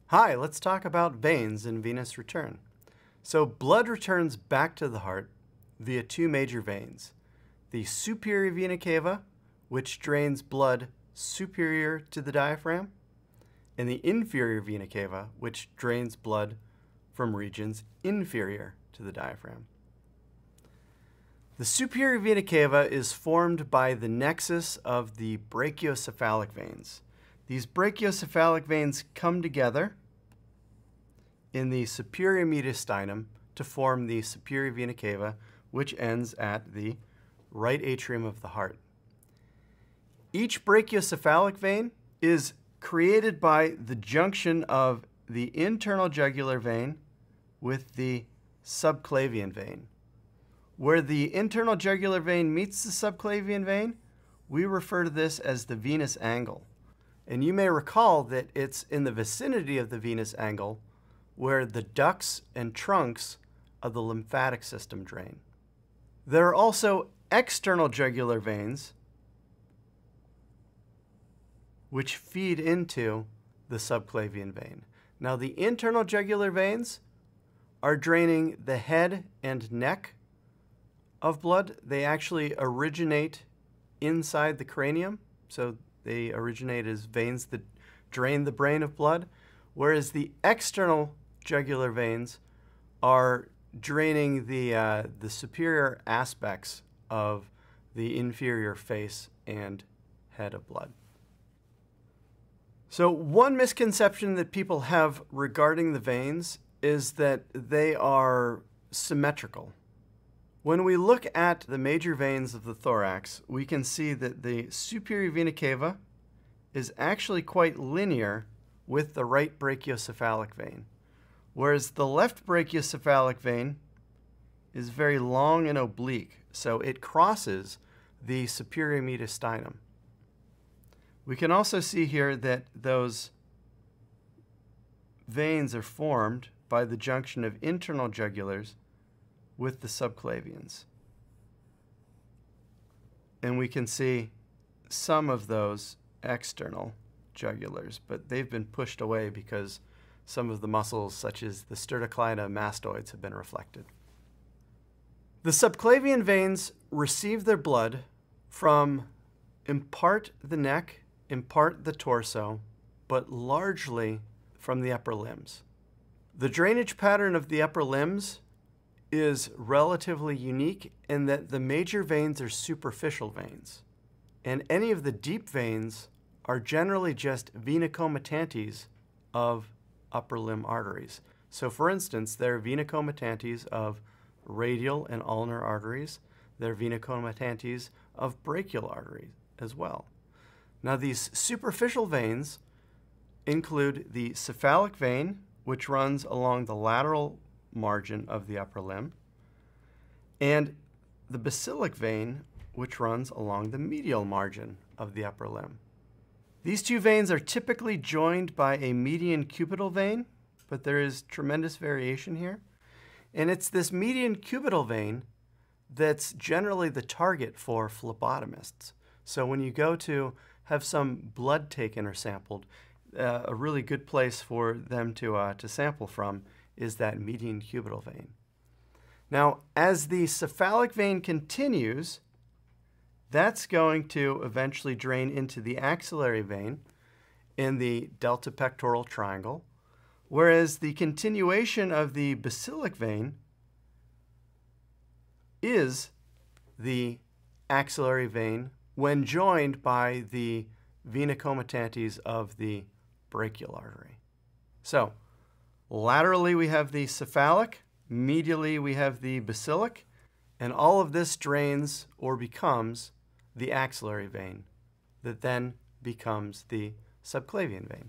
Hi, let's talk about veins and venous return. So blood returns back to the heart via two major veins. The superior vena cava, which drains blood superior to the diaphragm, and the inferior vena cava, which drains blood from regions inferior to the diaphragm. The superior vena cava is formed by the nexus of the brachiocephalic veins. These brachiocephalic veins come together in the superior mediastinum to form the superior vena cava, which ends at the right atrium of the heart. Each brachiocephalic vein is created by the junction of the internal jugular vein with the subclavian vein. Where the internal jugular vein meets the subclavian vein, we refer to this as the venous angle. And you may recall that it's in the vicinity of the venous angle where the ducts and trunks of the lymphatic system drain. There are also external jugular veins which feed into the subclavian vein. Now, the internal jugular veins are draining the head and neck of blood. They actually originate inside the cranium, so they originate as veins that drain the brain of blood, whereas the external jugular veins are draining the superior aspects of the inferior face and head of blood. So one misconception that people have regarding the veins is that they are symmetrical. When we look at the major veins of the thorax, we can see that the superior vena cava is actually quite linear with the right brachiocephalic vein, whereas the left brachiocephalic vein is very long and oblique, so it crosses the superior mediastinum. We can also see here that those veins are formed by the junction of internal jugulars with the subclavians. And we can see some of those external jugulars, but they've been pushed away because some of the muscles, such as the sternocleidomastoids, mastoids, have been reflected. The subclavian veins receive their blood from, in part, the neck, in part, the torso, but largely from the upper limbs. The drainage pattern of the upper limbs is relatively unique in that the major veins are superficial veins, and any of the deep veins are generally just vena comitantes of upper limb arteries. So for instance, there are vena comitantes of radial and ulnar arteries. There are vena comitantes of brachial arteries as well. Now these superficial veins include the cephalic vein, which runs along the lateral margin of the upper limb, and the basilic vein, which runs along the medial margin of the upper limb. These two veins are typically joined by a median cubital vein, but there is tremendous variation here. And it's this median cubital vein that's generally the target for phlebotomists. So when you go to have some blood taken or sampled, a really good place for them to sample from is that median cubital vein. Now, as the cephalic vein continues, that's going to eventually drain into the axillary vein in the delta pectoral triangle, whereas the continuation of the basilic vein is the axillary vein when joined by the vena comitantes of the brachial artery. So, laterally we have the cephalic, medially we have the basilic, and all of this drains or becomes the axillary vein that then becomes the subclavian vein.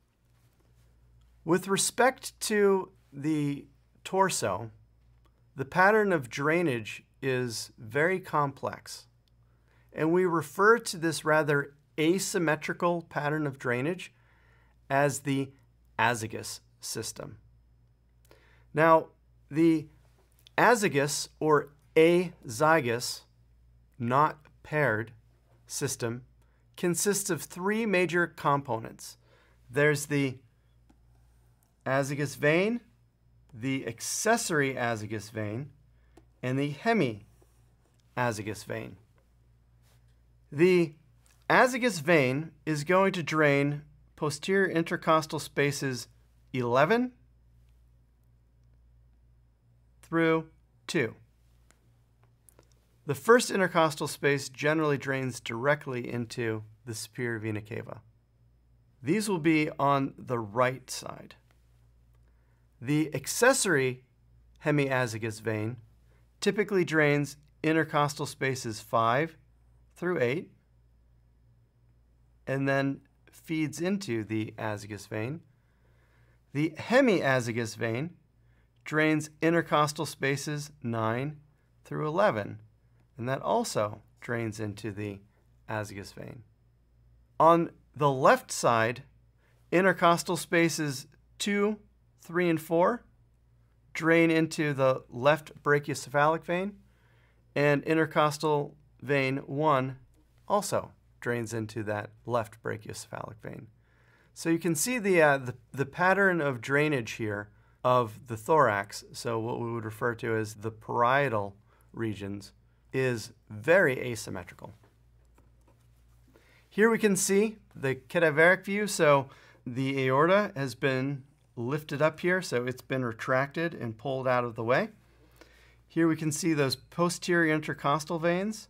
With respect to the torso, the pattern of drainage is very complex, and we refer to this rather asymmetrical pattern of drainage as the Azygos system. Now, the azygos or azygos, not paired system, consists of three major components. There's the azygos vein, the accessory azygos vein, and the hemiazygos vein. The azygos vein is going to drain posterior intercostal spaces 11 through 2. The first intercostal space generally drains directly into the superior vena cava. These will be on the right side. The accessory hemiazygos vein typically drains intercostal spaces 5 through 8 and then feeds into the azygos vein. The hemiazygos vein drains intercostal spaces 9 through 11, and that also drains into the azygos vein. On the left side, intercostal spaces 2, 3, and 4 drain into the left brachiocephalic vein, and intercostal vein 1 also drains into that left brachiocephalic vein. So you can see the pattern of drainage here of the thorax, so what we would refer to as the parietal regions, is very asymmetrical. Here we can see the cadaveric view, so the aorta has been lifted up here, so it's been retracted and pulled out of the way. Here we can see those posterior intercostal veins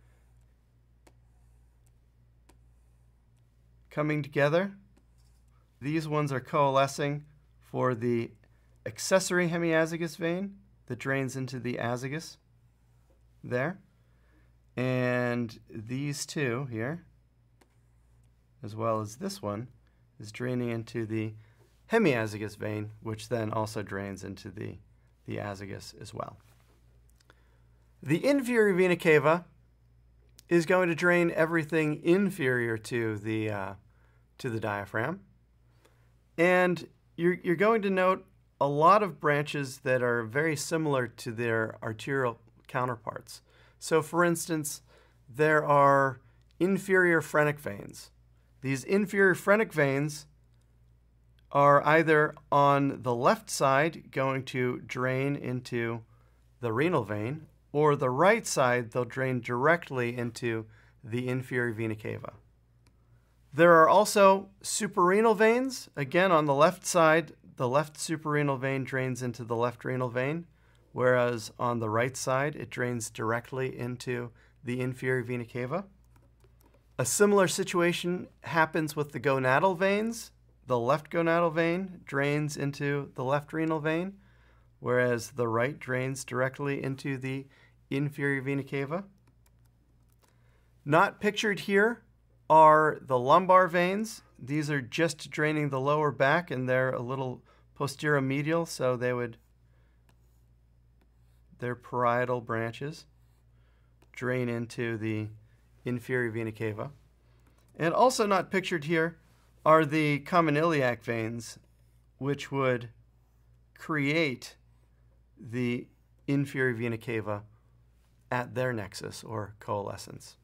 coming together. These ones are coalescing for the accessory hemiazygos vein that drains into the azygos there. And these two here, as well as this one, is draining into the hemiazygos vein, which then also drains into the azygos as well. The inferior vena cava is going to drain everything inferior to the diaphragm. And you're going to note a lot of branches that are very similar to their arterial counterparts. So for instance, there are inferior phrenic veins. These inferior phrenic veins are either on the left side going to drain into the renal vein, or the right side they'll drain directly into the inferior vena cava. There are also suprarenal veins. Again, on the left side, the left suprarenal vein drains into the left renal vein, whereas on the right side, it drains directly into the inferior vena cava. A similar situation happens with the gonadal veins. The left gonadal vein drains into the left renal vein, whereas the right drains directly into the inferior vena cava. Not pictured here are the lumbar veins. These are just draining the lower back, and they're a little posteromedial, so their parietal branches drain into the inferior vena cava. And also not pictured here are the common iliac veins, which would create the inferior vena cava at their nexus or coalescence.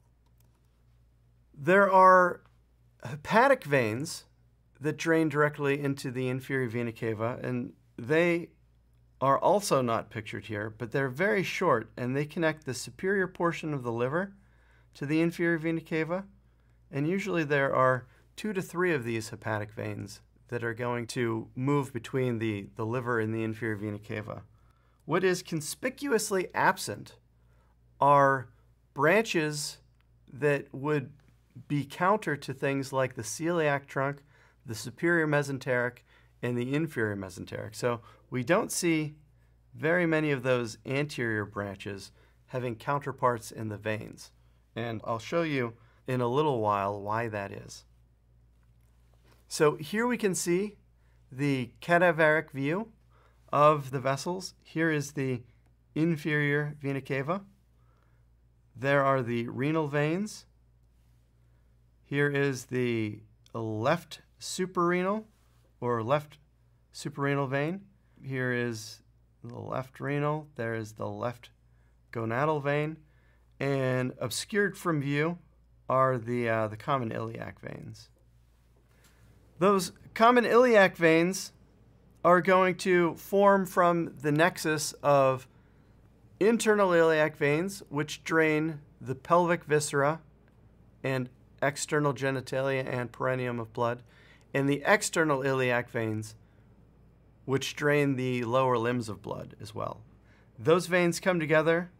There are hepatic veins that drain directly into the inferior vena cava, and they are also not pictured here, but they're very short, and they connect the superior portion of the liver to the inferior vena cava, and usually there are 2 to 3 of these hepatic veins that are going to move between the liver and the inferior vena cava. What is conspicuously absent are branches that would be counter to things like the celiac trunk, the superior mesenteric, and the inferior mesenteric. So we don't see very many of those anterior branches having counterparts in the veins. And I'll show you in a little while why that is. So here we can see the cadaveric view of the vessels. Here is the inferior vena cava. There are the renal veins. Here is the left suprarenal or left suprarenal vein. Here is the left renal. There is the left gonadal vein. And obscured from view are the common iliac veins. Those common iliac veins are going to form from the nexus of internal iliac veins, which drain the pelvic viscera and external genitalia and perineum of blood, and the external iliac veins, which drain the lower limbs of blood as well. Those veins come together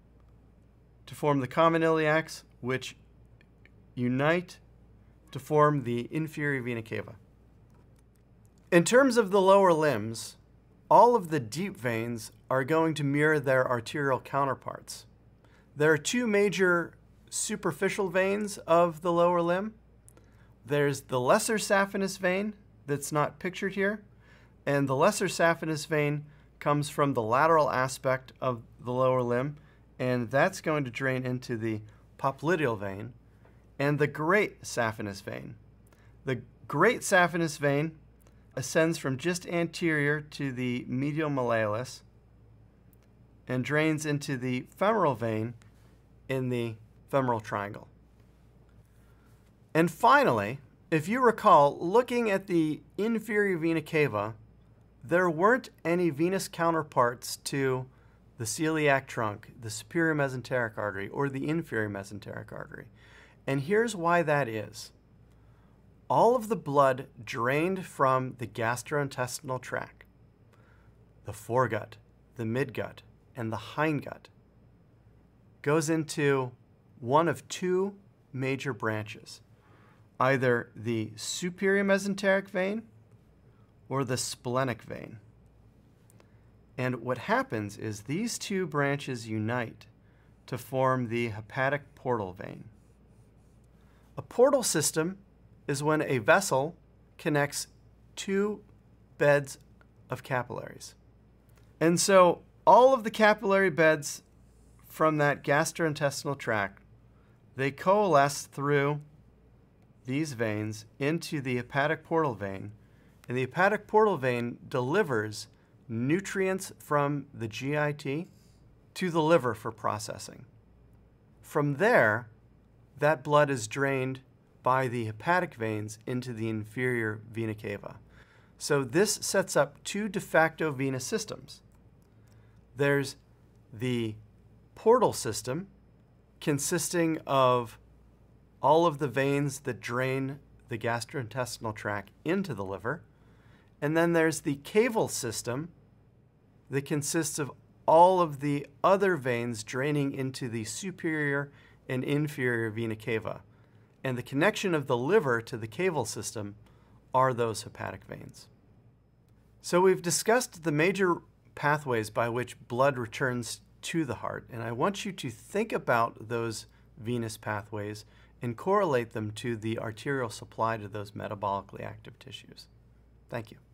to form the common iliacs, which unite to form the inferior vena cava. In terms of the lower limbs, all of the deep veins are going to mirror their arterial counterparts. There are two major superficial veins of the lower limb. There's the lesser saphenous vein that's not pictured here, and the lesser saphenous vein comes from the lateral aspect of the lower limb, and that's going to drain into the popliteal vein, and the great saphenous vein. The great saphenous vein ascends from just anterior to the medial malleolus and drains into the femoral vein in the femoral triangle. And finally, if you recall, looking at the inferior vena cava, there weren't any venous counterparts to the celiac trunk, the superior mesenteric artery, or the inferior mesenteric artery. And here's why that is. All of the blood drained from the gastrointestinal tract, the foregut, the midgut, and the hindgut, goes into one of two major branches, either the superior mesenteric vein or the splenic vein. And what happens is these two branches unite to form the hepatic portal vein. A portal system is when a vessel connects two beds of capillaries. And so all of the capillary beds from that gastrointestinal tract, they coalesce through these veins into the hepatic portal vein, and the hepatic portal vein delivers nutrients from the GIT to the liver for processing. From there, that blood is drained by the hepatic veins into the inferior vena cava. So this sets up two de facto venous systems. There's the portal system, consisting of all of the veins that drain the gastrointestinal tract into the liver. And then there's the caval system that consists of all of the other veins draining into the superior and inferior vena cava. And the connection of the liver to the caval system are those hepatic veins. So we've discussed the major pathways by which blood returns to the heart, and I want you to think about those venous pathways and correlate them to the arterial supply to those metabolically active tissues. Thank you.